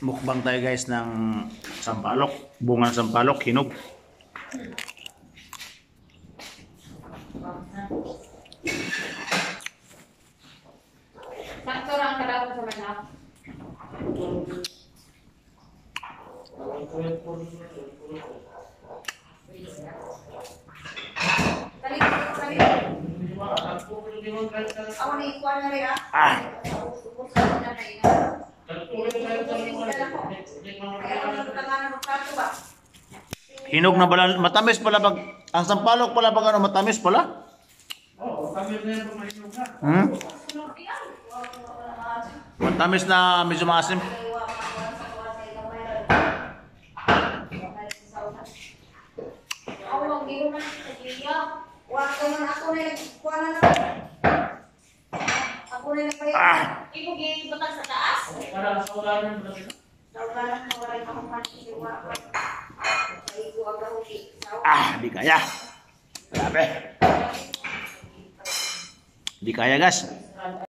Mukbang tayo guys ng sampalok, bunga ng sampalok, hinog. Sakto lang kadako sa manak. Ako ni ikuan na rin Hinog na pala, matamis pala pag, ang sampalok pala pag ano, matamis pala? Oo, tamis na yan pag mahinog na. Matamis na medyo maasim. Ako na nagpayag. Ibugi batang sa taas. Para sa wala ng brasil. Di kaya. Grabe. Di kaya guys.